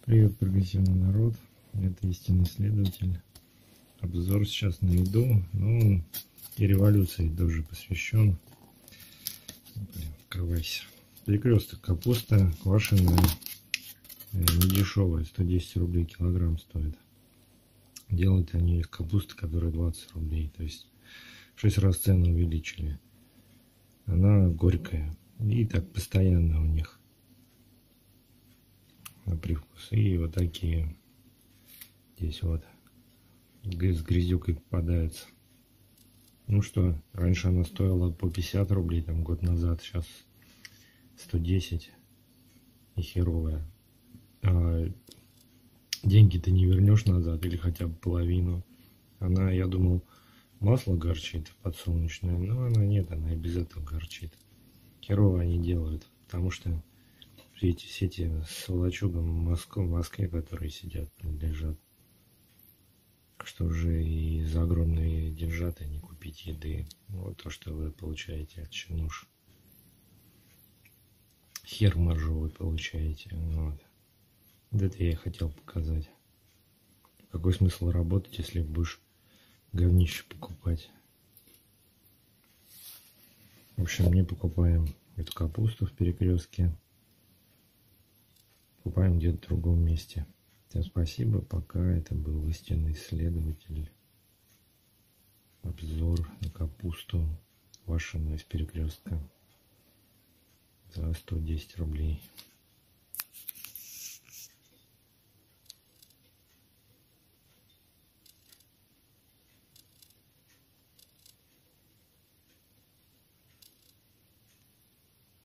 Привет, прогрессивный народ. Это истинный следователь. Обзор сейчас на еду, ну и революции тоже посвящен. Открывайся. Перекресток капуста квашеная, не дешевая, 110 рублей килограмм стоит. Делают они из капусты, которая 20 рублей, то есть в 6 раз цену увеличили. Она горькая и так постоянно у них на привкус. И вот такие здесь вот с грязюкой попадаются. Ну что, раньше она стоила по 50 рублей, там год назад, сейчас 110 и херовая. А деньги ты не вернешь назад или хотя бы половину. Она, я думал, масло горчит подсолнечное, но она нет, она и без этого горчит. Херово они делают, потому что все эти сволочугам в Москве, которые сидят, принадлежат. Что уже и за огромные деньжаты не купить еды. Вот то, что вы получаете от чинуш. Хер маржу вы получаете. Вот. Вот это я и хотел показать. Какой смысл работать, если будешь говнище покупать? В общем, не покупаем эту капусту в Перекрестке. Покупаем где-то в другом месте. Всем спасибо. Пока. Это был истинный следователь. Обзор на капусту квашеную из Перекрестка за 110 рублей.